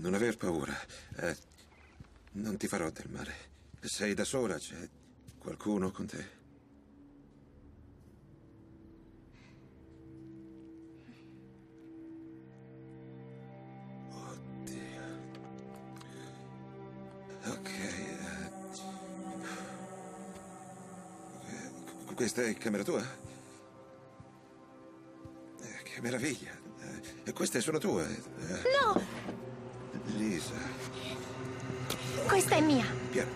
Non aver paura. Non ti farò del male. Sei da sola? C'è qualcuno con te? Oddio. Ok. Questa è camera tua? Che meraviglia. Queste sono tue? No! Lisa. Questa è mia. Piano.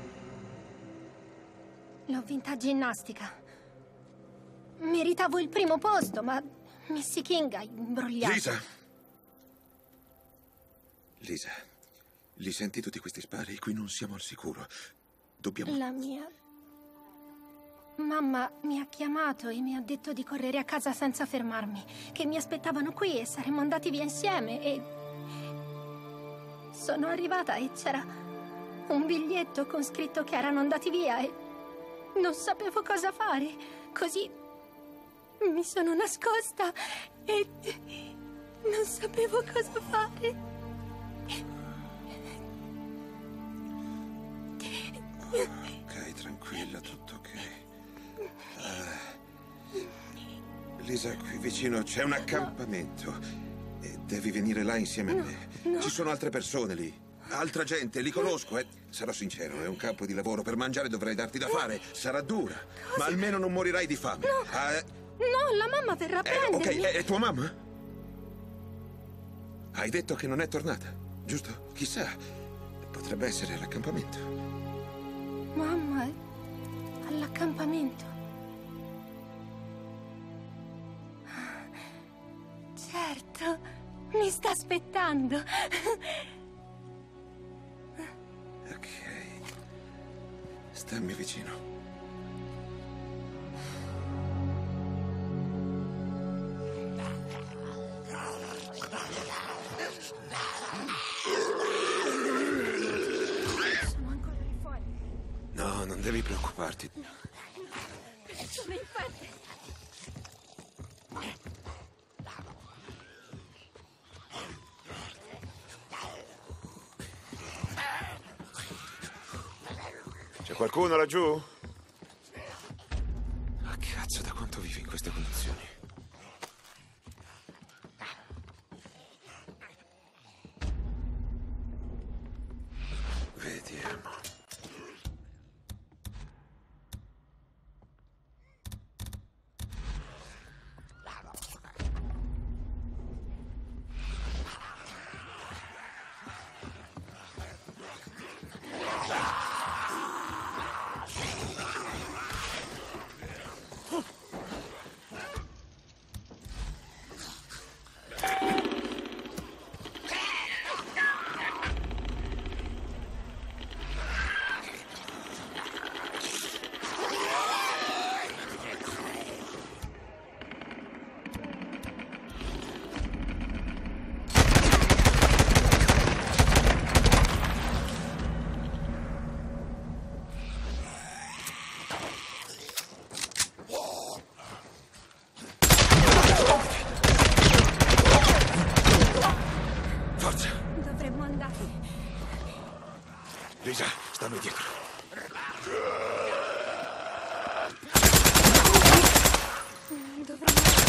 L'ho vinta a ginnastica. Meritavo il primo posto, ma Missy King ha imbrogliato. Lisa! Lisa, li senti tutti questi spari? Qui non siamo al sicuro. Dobbiamo... La mia... Mamma mi ha chiamato e mi ha detto di correre a casa senza fermarmi, che mi aspettavano qui e saremmo andati via insieme e... Sono arrivata e c'era un biglietto con scritto che erano andati via e non sapevo cosa fare. Così mi sono nascosta e non sapevo cosa fare. Ok, tranquilla, tutto ok. Lisa, qui vicino c'è un accampamento e devi venire là insieme a me. No. Ci sono altre persone lì, altra gente, li conosco, Sarò sincero, è un campo di lavoro. Per mangiare dovrai darti da fare. Sarà dura, ma almeno non morirai di fame. No, la mamma verrà a prendermi. Ok, è tua mamma? Hai detto che non è tornata, giusto? Chissà, potrebbe essere all'accampamento. Mamma è all'accampamento. Certo, mi sta aspettando. Ok, stammi vicino. Sono ancora lì fuori. No, non devi preoccuparti. Sono in fretta. C'è qualcuno laggiù? Ah, cazzo, da quanto vivi in queste condizioni? Vediamo. Forza! Dovremmo andare. Lisa, stammi dietro. Dovremmo...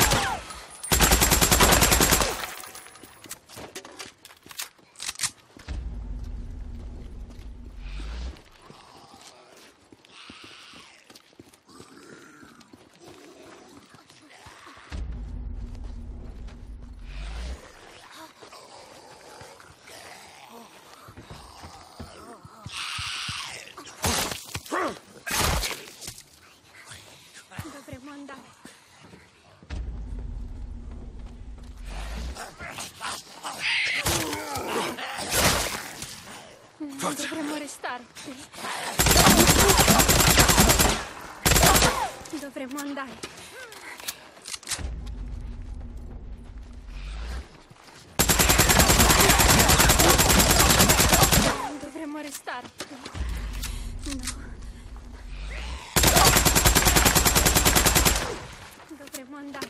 Dovremmo andare. Forza! Dovremmo restare. Dovremmo andare. Dovremmo restare. No. Dovremmo andare.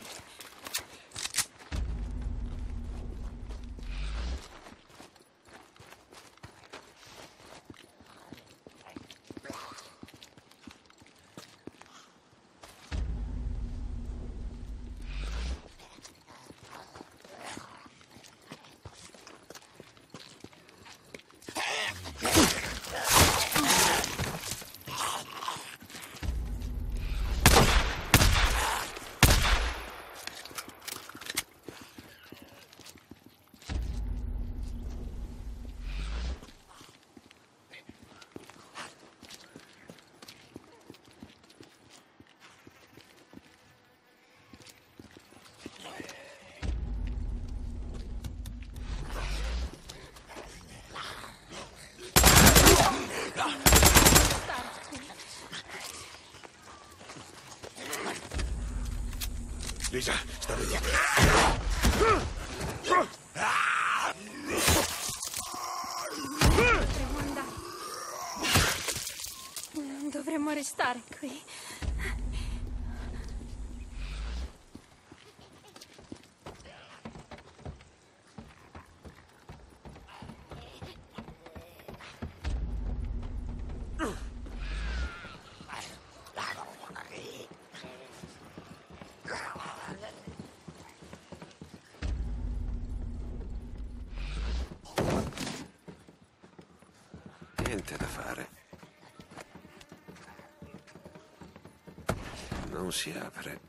Lisa, sta via. Dovremmo andare. Non dovremmo restare qui. Niente da fare. Non si apre.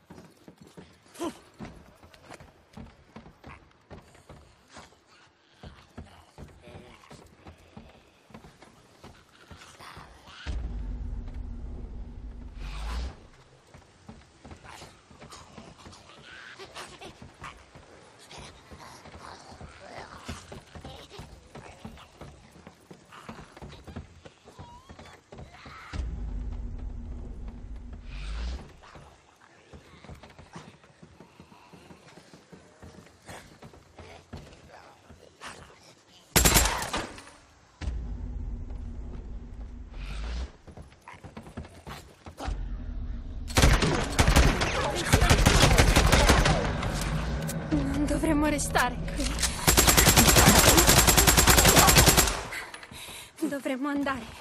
Non dovremmo restare qui. Dovremmo andare.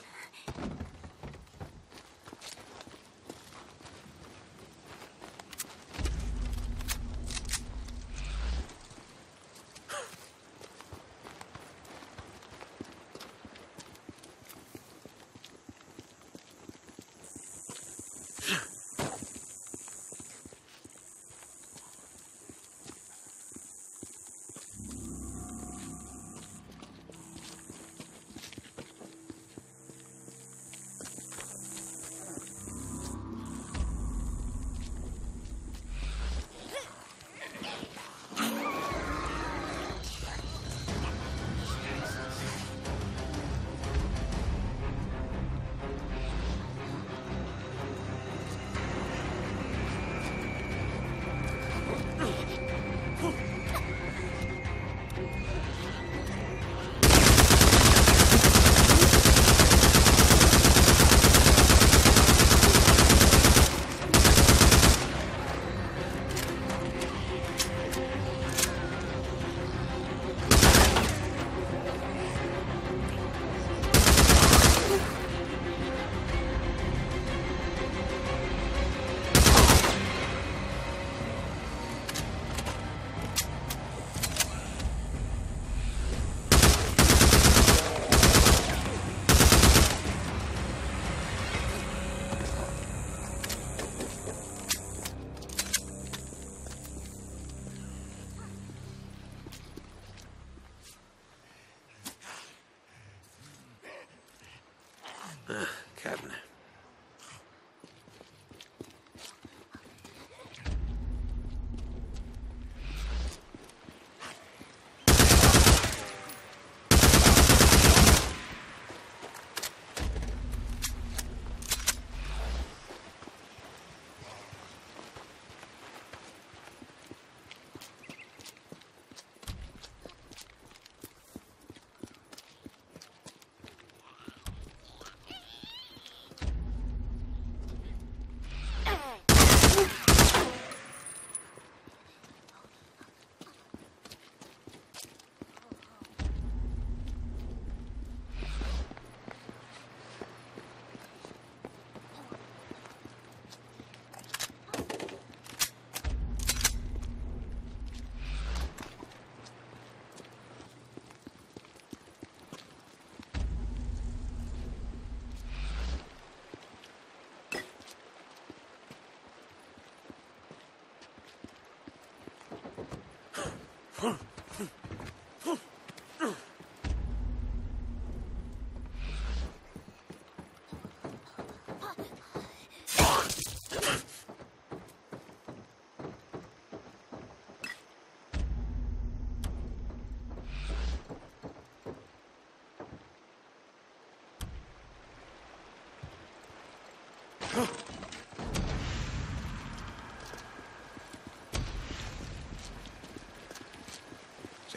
Carne.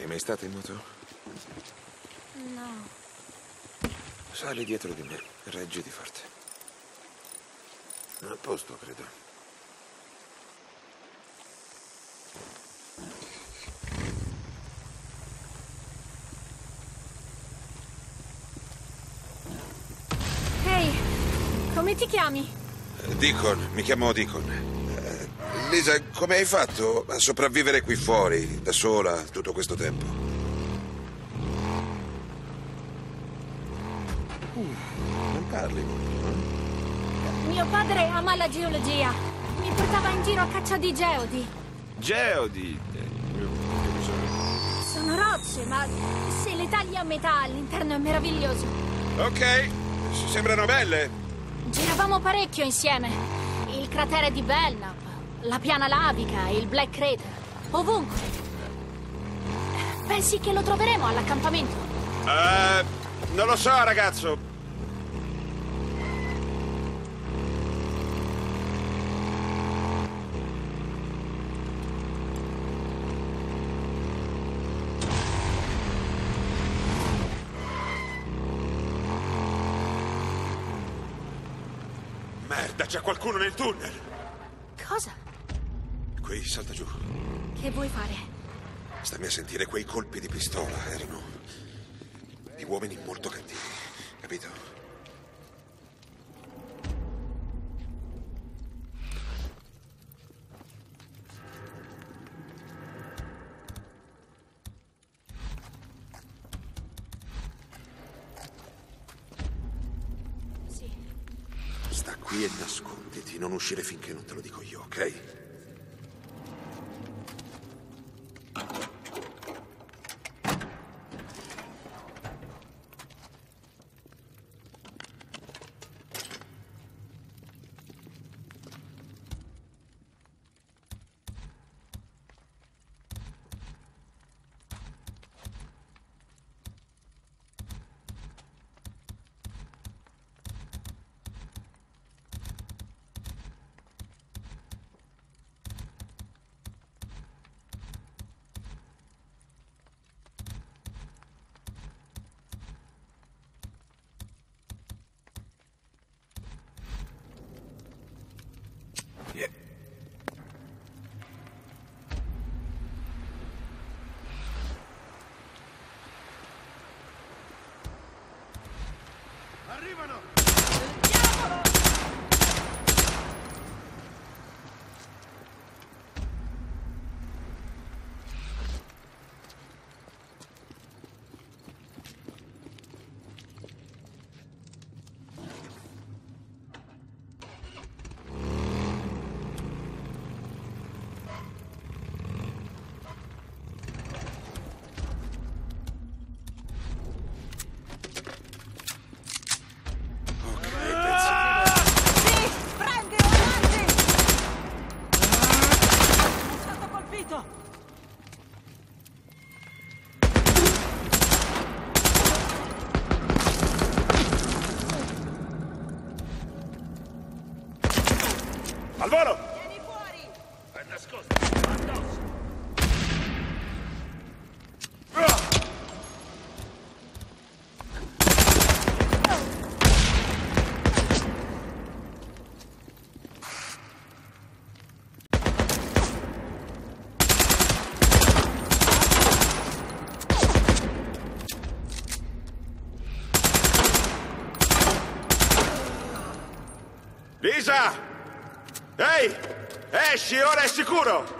mai stata in moto? No. Sali dietro di me, reggiti forte. A posto, credo. Ehi, come ti chiami? Deacon, mi chiamo Deacon. Lisa, come hai fatto a sopravvivere qui fuori, da sola, tutto questo tempo? Non parli molto, no? Mio padre ama la geologia. Mi portava in giro a caccia di geodi. Geodi? Che cos'è? Sono rocce, ma se le tagli a metà all'interno è meraviglioso. Ok, sembrano belle. Giravamo parecchio insieme. Il cratere di Belknap, la piana lavica, il Black Crater. Ovunque. Pensi che lo troveremo all'accampamento? Non lo so, ragazzo. Merda, c'è qualcuno nel tunnel. Cosa? Qui, salta giù. Che vuoi fare? Stammi a sentire, quei colpi di pistola erano di uomini molto cattivi, capito? Sì. Sta qui e nasconditi, non uscire finché non te lo dico io, ok? Yeah. Arrivano! Al volo! Vieni fuori! È nascosto! Addosso! Lisa! Ehi! Esci, ora è sicuro!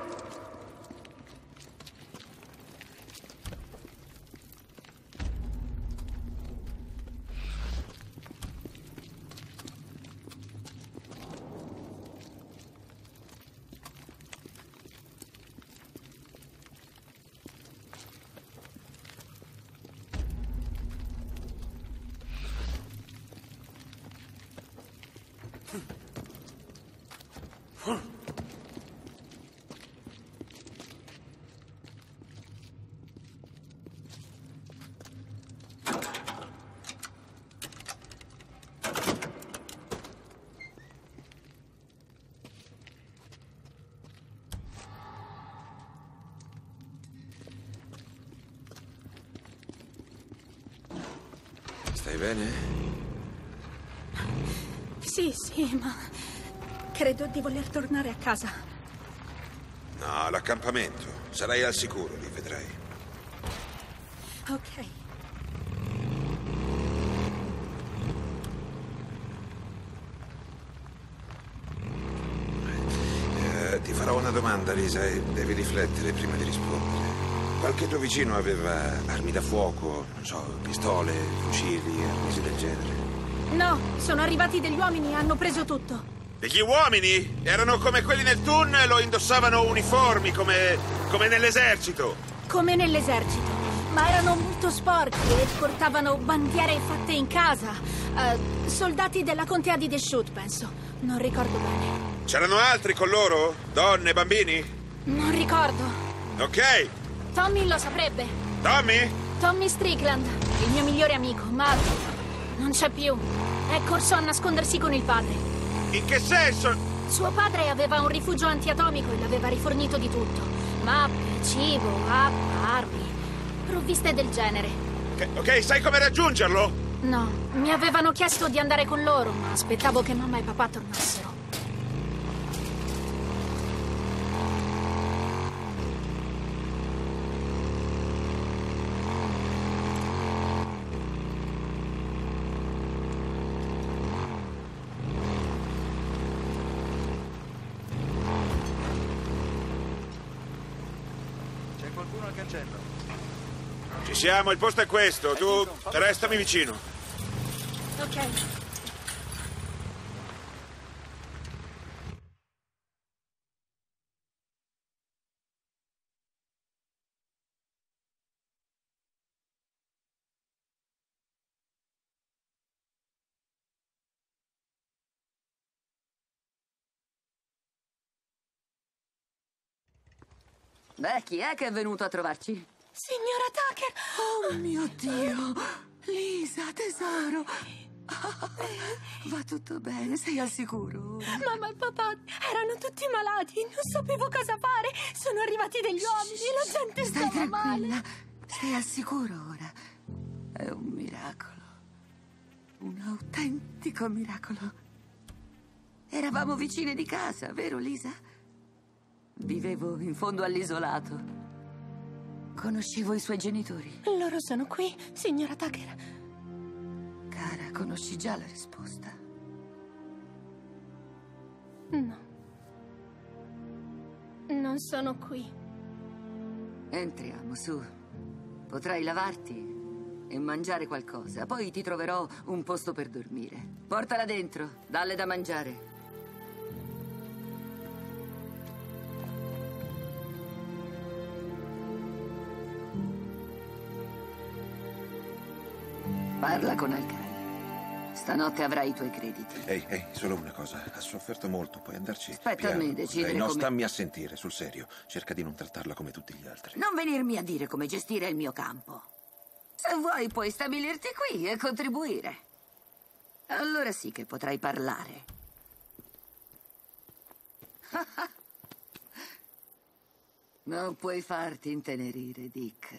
bene? Sì, ma credo di voler tornare a casa. No, l'accampamento. Sarai al sicuro, lì vedrai. Ok. Ti farò una domanda, Lisa, e devi riflettere prima di rispondere. Qualche tuo vicino aveva armi da fuoco, non so, pistole, fucili, armi del genere? No, sono arrivati degli uomini e hanno preso tutto. Degli uomini? Erano come quelli nel tunnel o indossavano uniformi come nell'esercito? Come nell'esercito. Ma erano molto sporchi e portavano bandiere fatte in casa. Soldati della contea di Deschutes, penso. Non ricordo bene. C'erano altri con loro? Donne, bambini? Non ricordo. Ok. Tommy lo saprebbe. Tommy? Tommy Strickland, il mio migliore amico, ma non c'è più. È corso a nascondersi con il padre. In che senso? Suo padre aveva un rifugio antiatomico e l'aveva rifornito di tutto. Mappe, cibo, armi, provviste del genere. Ok, sai come raggiungerlo? No, mi avevano chiesto di andare con loro, ma aspettavo che mamma e papà tornassero. Qualcuno al cancello. Ci siamo, il posto è questo. Tu restami vicino. Ok. Beh, chi è che è venuto a trovarci? Signora Tucker! Oh mio Dio! Lisa, tesoro! Va tutto bene, sei al sicuro? Mamma e papà erano tutti malati, non sapevo cosa fare. Sono arrivati degli uomini e la gente Stai stava male. tranquilla, sei al sicuro ora. È un miracolo. Un autentico miracolo. Eravamo vicine di casa, vero Lisa? Vivevo in fondo all'isolato. Conoscevo i suoi genitori. Loro sono qui, signora Tucker. Cara, conosci già la risposta. No. Non sono qui. Entriamo, su. Potrai lavarti e mangiare qualcosa. Poi ti troverò un posto per dormire. Portala dentro, dalle da mangiare. Parla con Al-Kai. Stanotte avrai i tuoi crediti. Ehi, solo una cosa. Ha sofferto molto, puoi andarci Aspetta a piano. me decidere No, come... stammi a sentire, sul serio. Cerca di non trattarla come tutti gli altri. Non venirmi a dire come gestire il mio campo. Se vuoi puoi stabilirti qui e contribuire. Allora sì che potrai parlare. Non puoi farti intenerire, Dick.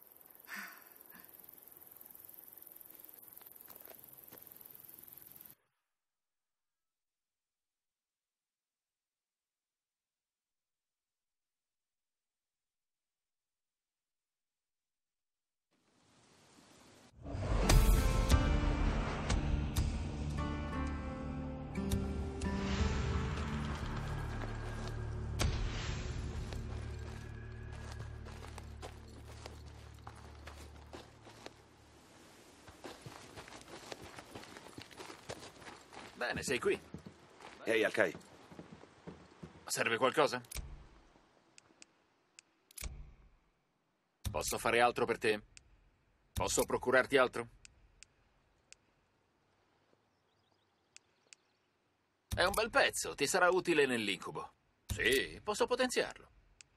Bene, sei qui. Ehi, Al-Kai. Serve qualcosa? Posso fare altro per te? Posso procurarti altro? È un bel pezzo, ti sarà utile nell'incubo. Sì, posso potenziarlo.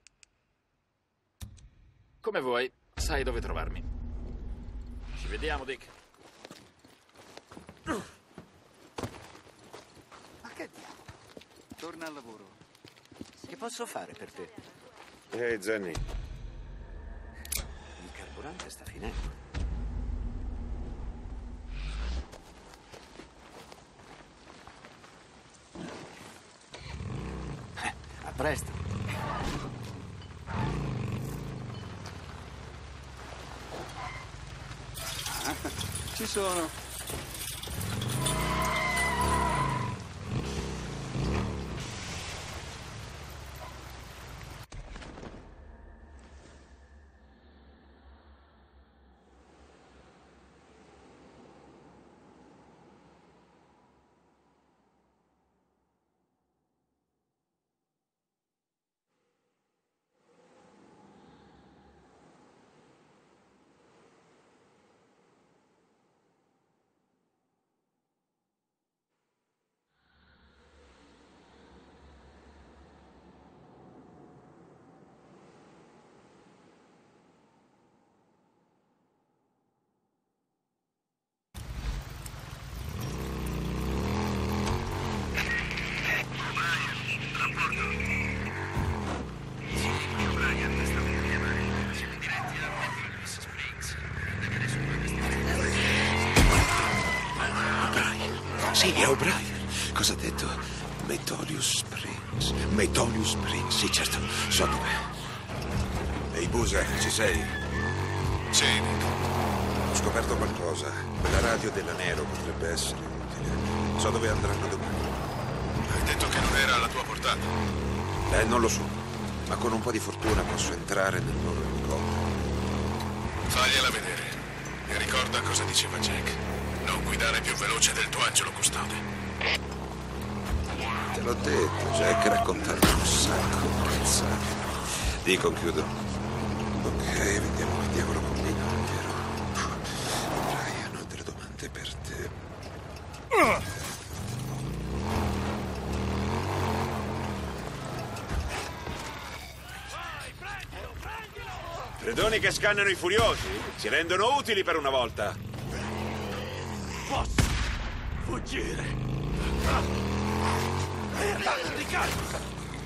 Come vuoi, sai dove trovarmi. Ci vediamo, Dick. Ma che diavolo? Torna al lavoro. Che posso fare per te? Ehi, Zenny. Il carburante sta finendo. presto. Ci sono. Sì, è O'Brien. Cosa ha detto? Metolius Springs. Metolius Springs, sì, certo. So dov'è. Ehi, Busa, ci sei? Sì, Nick. Ho scoperto qualcosa. Quella radio della Nero potrebbe essere utile. So dove andranno domani. Hai detto che non era alla tua portata. Non lo so. Ma con un po' di fortuna posso entrare nel loro elicottero. Fagliela vedere. E ricorda cosa diceva Jack. Non guidare più veloce del tuo angelo custode. Te l'ho detto, Jack raccontava un sacco di cazzate. Dico, chiudo. Ok, vediamo che diavolo combina, vero? Brian, ho delle domande per te. Predoni che scannano i furiosi si rendono utili per una volta. Posso fuggire. È andato di calma.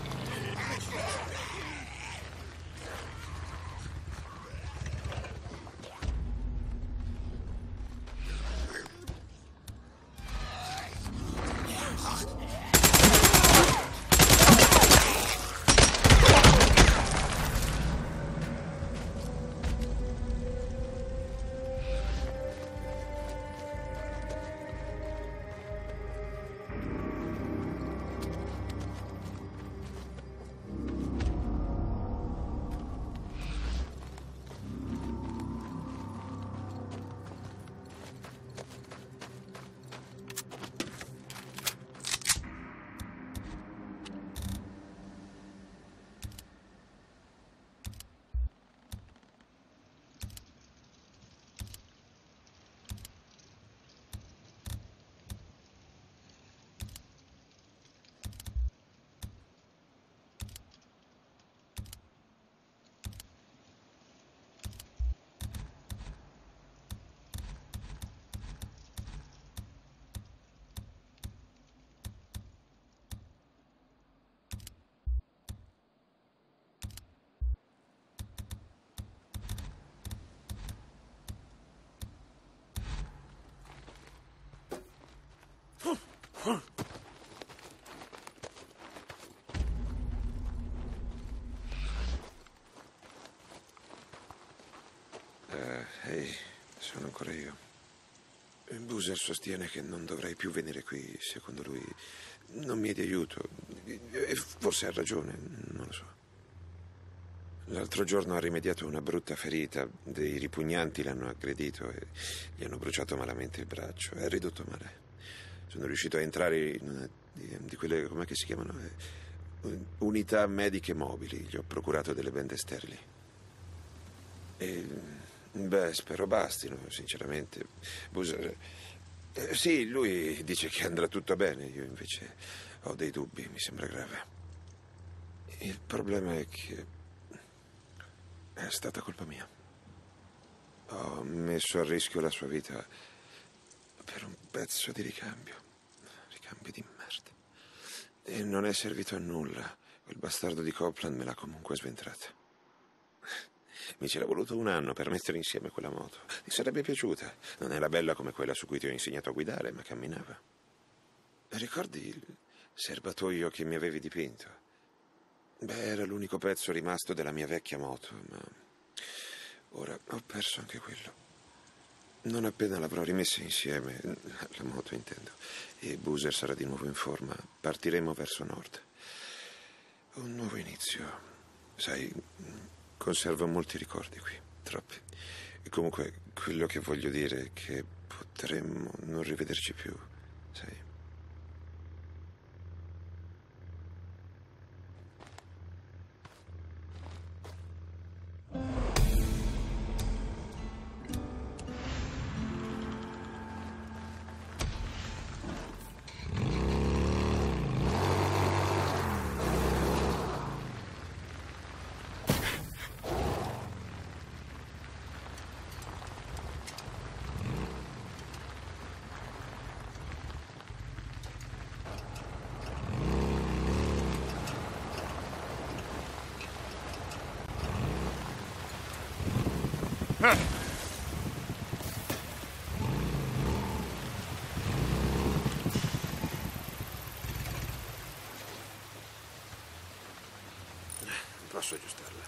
Ehi, sono ancora io. Boozer sostiene che non dovrei più venire qui. Secondo lui non mi è di aiuto. E forse ha ragione, non lo so. L'altro giorno ha rimediato a una brutta ferita. Dei ripugnanti l'hanno aggredito e gli hanno bruciato malamente il braccio. È ridotto male. Sono riuscito a entrare in una di quelle, com'è che si chiamano? Unità mediche mobili. Gli ho procurato delle bende sterili. Beh, spero bastino, sinceramente. Boozer, sì, lui dice che andrà tutto bene. Io invece ho dei dubbi, mi sembra grave. Il problema è che è stata colpa mia. Ho messo a rischio la sua vita per un pezzo di ricambio. Ricambio di merda. E non è servito a nulla. Quel bastardo di Copeland me l'ha comunque sventrata. Mi c'era voluto un anno per mettere insieme quella moto. Ti sarebbe piaciuta. Non era bella come quella su cui ti ho insegnato a guidare, ma camminava. Ricordi il serbatoio che mi avevi dipinto? Beh, era l'unico pezzo rimasto della mia vecchia moto, ma ora ho perso anche quello. Non appena l'avrò rimessa insieme, la moto intendo, e Boozer sarà di nuovo in forma, partiremo verso nord. Un nuovo inizio. Sai, conservo molti ricordi qui, troppi. E comunque, quello che voglio dire è che potremmo non rivederci più, sai. Posso aggiustarla.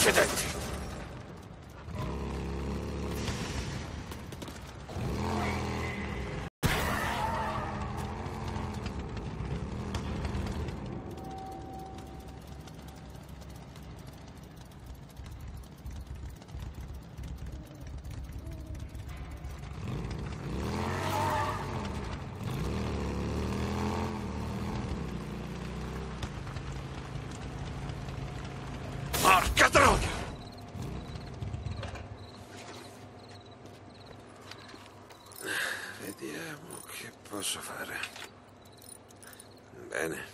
Accidenti! Porca troia! Vediamo che posso fare. Bene.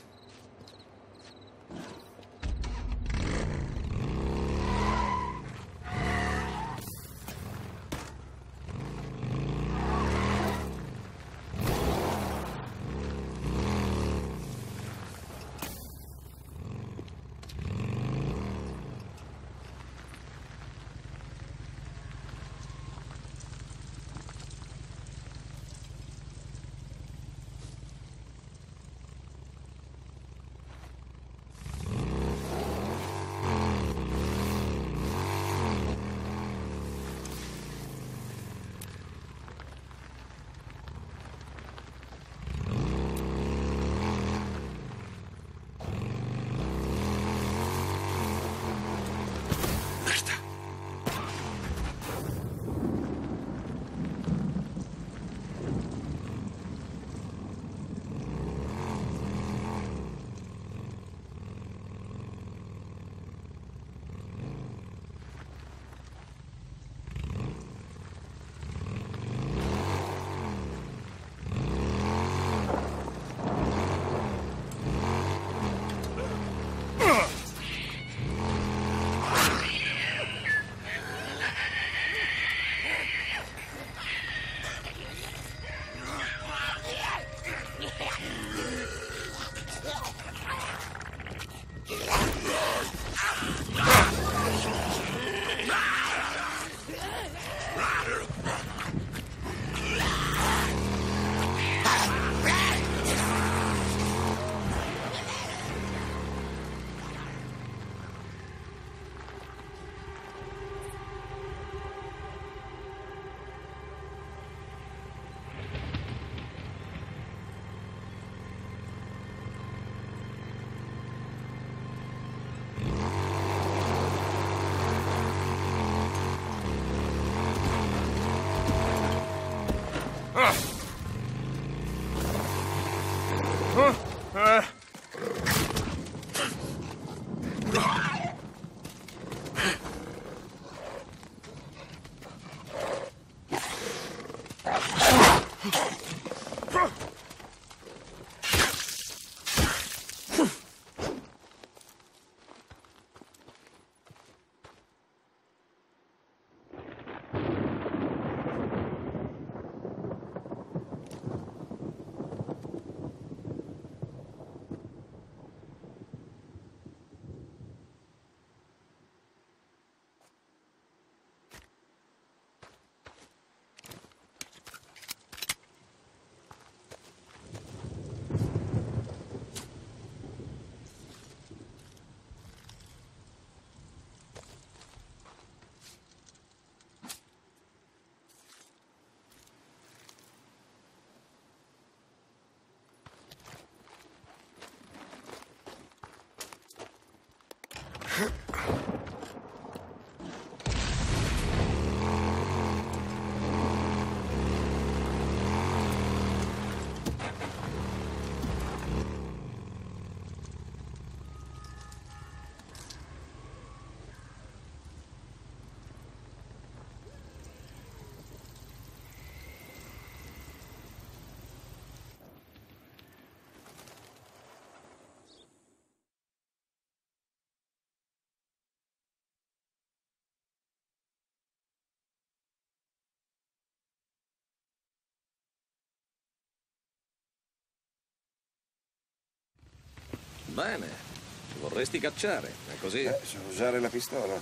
Bene, vorresti cacciare, è così? So usare la pistola.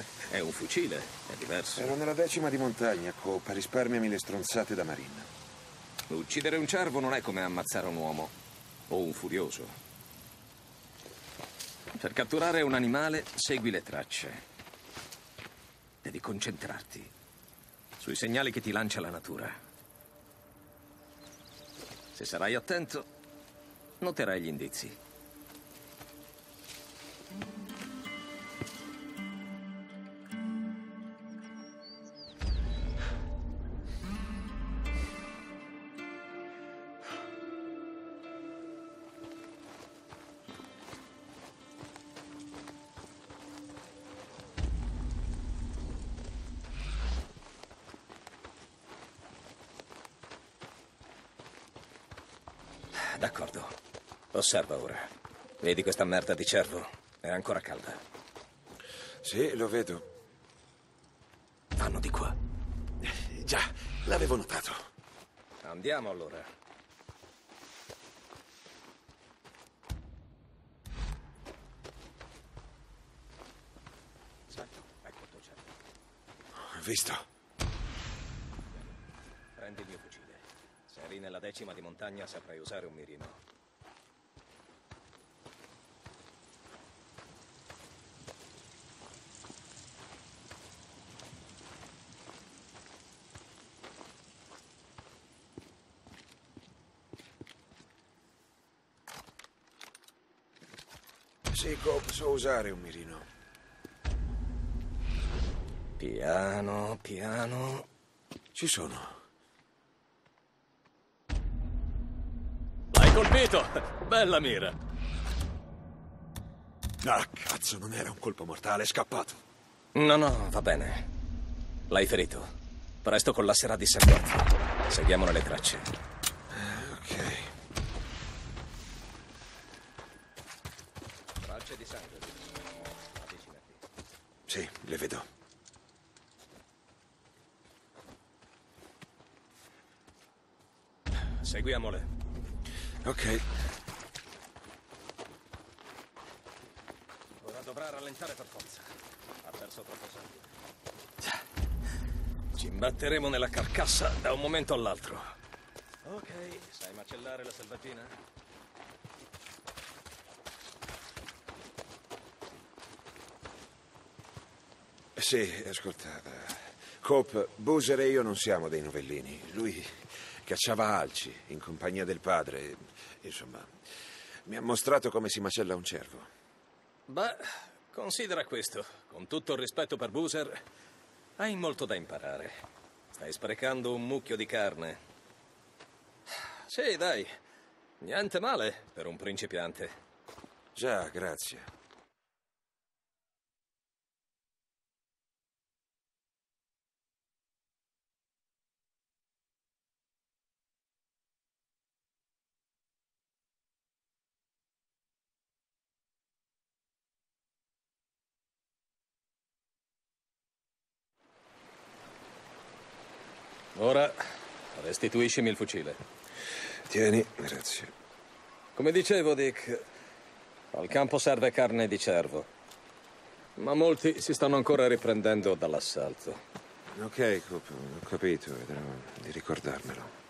È un fucile, è diverso. Ero nella 10ª di montagna, Coop. Risparmiami le stronzate da marina. Uccidere un cervo non è come ammazzare un uomo o un furioso. Per catturare un animale, segui le tracce. Devi concentrarti sui segnali che ti lancia la natura. Se sarai attento, noterai gli indizi. D'accordo. Osserva ora. Vedi questa merda di cervo? È ancora calda. Sì, lo vedo. Vanno di qua. Già, l'avevo notato. Andiamo allora. Salto, ecco il tuo cervo. Visto. Prendi il mio fucile. Se eri nella 10ª di montagna saprai usare un mirino. Sì, Cope, so usare un mirino. Piano, piano. Ci sono. L'hai colpito! Bella mira. Ah, cazzo, non era un colpo mortale, è scappato. No, no, va bene. L'hai ferito. Presto collasserà di sangue. Seguiamone le tracce. Ok. Tracce di sangue. Avvicinati. Sì, le vedo. Seguiamole. Ok. Ora dovrà rallentare per forza. Ha perso troppo sangue. Ci imbatteremo nella carcassa da un momento all'altro. Ok, sai macellare la selvaggina? Sì, ascolta. Cope, Boozer e io non siamo dei novellini. Lui cacciava alci in compagnia del padre. Insomma, mi ha mostrato come si macella un cervo. Beh, considera questo. Con tutto il rispetto per Boozer, hai molto da imparare. Stai sprecando un mucchio di carne. Sì, dai. Niente male per un principiante. Già, grazie. Ora restituiscimi il fucile. Tieni, grazie. Come dicevo, Dick, al campo serve carne di cervo. Ma molti si stanno ancora riprendendo dall'assalto. Ok, Cope, ho capito, vedrò di ricordarmelo.